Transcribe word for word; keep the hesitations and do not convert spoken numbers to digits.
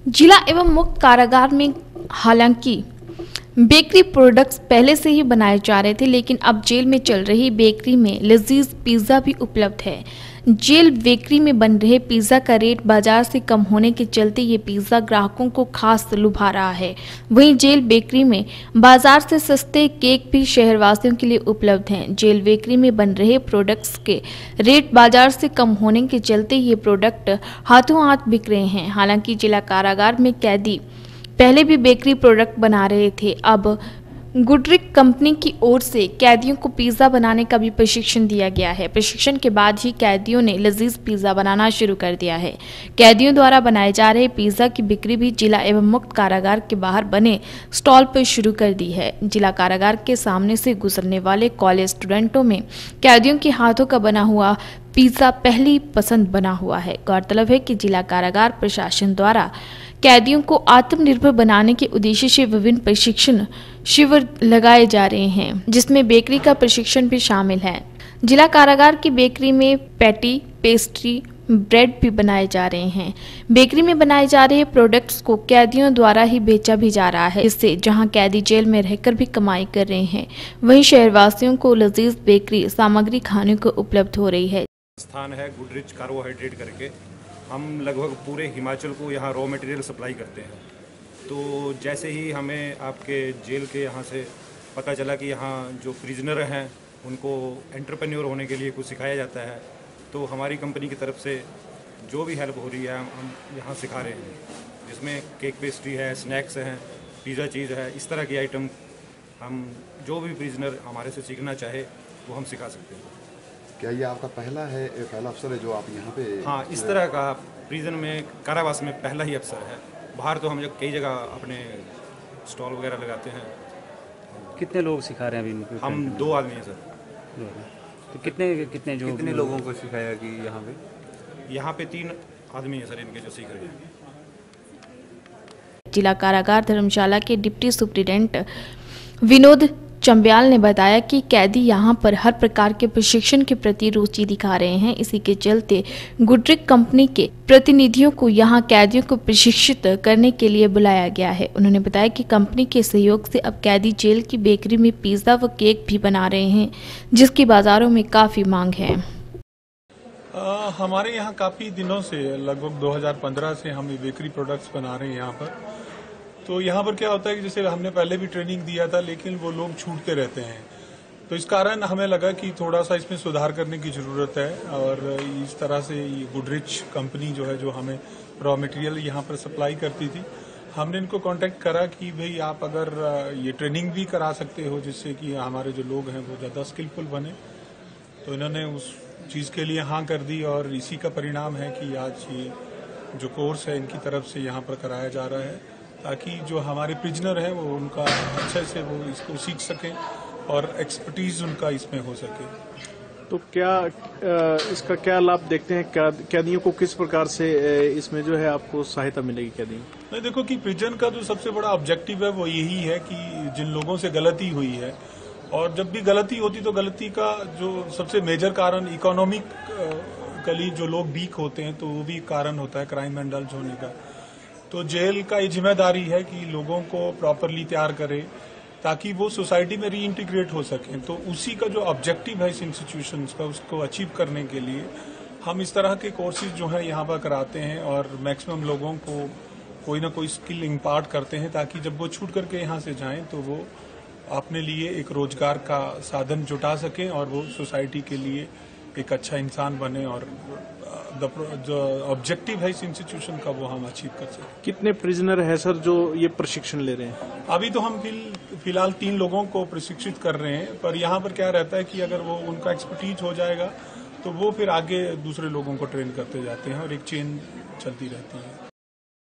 जिला एवं मुक्त कारागार में हालांकि बेकरी प्रोडक्ट्स पहले से ही बनाए जा रहे थे, लेकिन अब जेल में चल रही बेकरी में लजीज पिज्ज़ा भी उपलब्ध है। जेल बेकरी में बन रहे पिज्ज़ा का रेट बाजार से कम होने के चलते ये पिज्ज़ा ग्राहकों को खास लुभा रहा है। वहीं जेल बेकरी में बाजार से सस्ते केक भी शहरवासियों के लिए उपलब्ध हैं। जेल बेकरी में बन रहे प्रोडक्ट्स के रेट बाजार से कम होने के चलते ये प्रोडक्ट हाथों हाथ बिक रहे हैं। हालांकि जिला कारागार में कैदी पहले भी बेकरी प्रोडक्ट बना रहे थे। अब गुडरिक कंपनी की ओर से कैदियों को पिज्ज़ा बनाने का भी प्रशिक्षण दिया गया है। प्रशिक्षण के बाद ही कैदियों ने लजीज पिज्ज़ा बनाना शुरू कर दिया है। कैदियों द्वारा बनाए जा रहे पिज्ज़ा की बिक्री भी जिला एवं मुक्त कारागार के बाहर बने स्टॉल पर शुरू कर दी है। जिला कारागार के सामने से गुजरने वाले कॉलेज स्टूडेंटों में कैदियों के हाथों का बना हुआ पिज्ज़ा पहली पसंद बना हुआ है। गौरतलब है कि जिला कारागार प्रशासन द्वारा कैदियों को आत्मनिर्भर बनाने के उद्देश्य से विभिन्न प्रशिक्षण शिविर लगाए जा रहे हैं, जिसमें बेकरी का प्रशिक्षण भी शामिल है। जिला कारागार की बेकरी में पैटी, पेस्ट्री, ब्रेड भी बनाए जा रहे हैं। बेकरी में बनाए जा रहे प्रोडक्ट्स को कैदियों द्वारा ही बेचा भी जा रहा है। इससे जहां कैदी जेल में रहकर भी कमाई कर रहे हैं, वहीं शहरवासियों को लजीज बेकरी सामग्री खाने को उपलब्ध हो रही है। स्थान है गुडरिच कार्बोहाइड्रेट करके। हम लगभग पूरे हिमाचल को यहाँ रॉ मटेरियल सप्लाई करते हैं। तो जैसे ही हमें आपके जेल के यहाँ से पता चला कि यहाँ जो प्रिजनर हैं उनको एंटरप्रेन्योर होने के लिए कुछ सिखाया जाता है, तो हमारी कंपनी की तरफ से जो भी हेल्प हो रही है हम यहाँ सिखा रहे हैं, जिसमें केक पेस्ट्री है, स्नैक्स हैं, पिज़्ज़ा चीज़ है, इस तरह की आइटम हम जो भी प्रिजनर हमारे से सीखना चाहे वो हम सिखा सकते हैं। क्या ये आपका पहला है पहला अवसर है जो आप यहाँ पे? हाँ, इस तरह का प्रिजन में कारावास में पहला ही अवसर है। बाहर तो हम जब कई जगह अपने स्टॉल वगैरह लगाते हैं। कितने लोग सिखा रहे हैं अभी? हम दो आदमी हैं सर। तो कितने कितने जो कितने लोगों को सिखाया कि यहाँ पे? यहाँ पे तीन आदमी हैं सर इनके जो सीख रहे हैं। जिला कारागार धर्मशाला के डिप्टी सुप्रिटेंडेंट विनोद चंब्याल ने बताया कि कैदी यहां पर हर प्रकार के प्रशिक्षण के प्रति रुचि दिखा रहे हैं। इसी के चलते गुडरिक कंपनी के प्रतिनिधियों को यहां कैदियों को प्रशिक्षित करने के लिए बुलाया गया है। उन्होंने बताया कि कंपनी के सहयोग से अब कैदी जेल की बेकरी में पिज्जा व केक भी बना रहे हैं, जिसकी बाजारों में काफी मांग है। आ, हमारे यहाँ काफी दिनों से, लगभग दो हज़ार पंद्रह से हम ये बेकरी प्रोडक्ट्स बना रहे हैं यहाँ पर। तो यहाँ पर क्या होता है कि जैसे हमने पहले भी ट्रेनिंग दिया था, लेकिन वो लोग छूटते रहते हैं। तो इस कारण हमें लगा कि थोड़ा सा इसमें सुधार करने की ज़रूरत है। और इस तरह से ये गुडरिच कंपनी जो है, जो हमें रॉ मटेरियल यहाँ पर सप्लाई करती थी, हमने इनको कांटेक्ट करा कि भाई आप अगर ये ट्रेनिंग भी करा सकते हो जिससे कि हमारे जो लोग हैं वो ज़्यादा स्किलफुल बने। तो इन्होंने उस चीज़ के लिए हाँ कर दी और इसी का परिणाम है कि आज ये जो कोर्स है इनकी तरफ से यहाँ पर कराया जा रहा है, ताकि जो हमारे प्रिजनर हैं वो उनका अच्छे से वो इसको सीख सकें और एक्सपर्टीज उनका इसमें हो सके। तो क्या इसका क्या लाभ देखते हैं? क्या कैदियों को किस प्रकार से इसमें जो है आपको सहायता मिलेगी कैदियों? नहीं, देखो कि प्रिजन का जो सबसे बड़ा ऑब्जेक्टिव है वो यही है कि जिन लोगों से गलती हुई है, और जब भी गलती होती तो गलती का जो सबसे मेजर कारण इकोनॉमिकली जो लोग वीक होते हैं तो वो भी कारण होता है क्राइम एंड इंडल्ज होने का। तो जेल का ये जिम्मेदारी है कि लोगों को प्रॉपरली तैयार करे ताकि वो सोसाइटी में रीइंटीग्रेट हो सकें। तो उसी का जो ऑब्जेक्टिव है इस इंस्टीट्यूशंस का, उसको अचीव करने के लिए हम इस तरह के कोर्सेज जो हैं यहाँ पर कराते हैं और मैक्सिमम लोगों को कोई ना कोई स्किल इम्पार्ट करते हैं, ताकि जब वो छूट करके यहाँ से जाएं तो वो अपने लिए एक रोजगार का साधन जुटा सकें और वो सोसाइटी के लिए एक अच्छा इंसान बने और जो ऑब्जेक्टिव है इस इंस्टीट्यूशन का वो हम अचीव कर सकें। कितने प्रिजनर है सर जो ये प्रशिक्षण ले रहे हैं? अभी तो हम फिलहाल तीन लोगों को प्रशिक्षित कर रहे हैं, पर यहाँ पर क्या रहता है कि अगर वो उनका एक्सपर्टीज हो जाएगा तो वो फिर आगे दूसरे लोगों को ट्रेन करते जाते हैं और एक चेन चलती रहती है।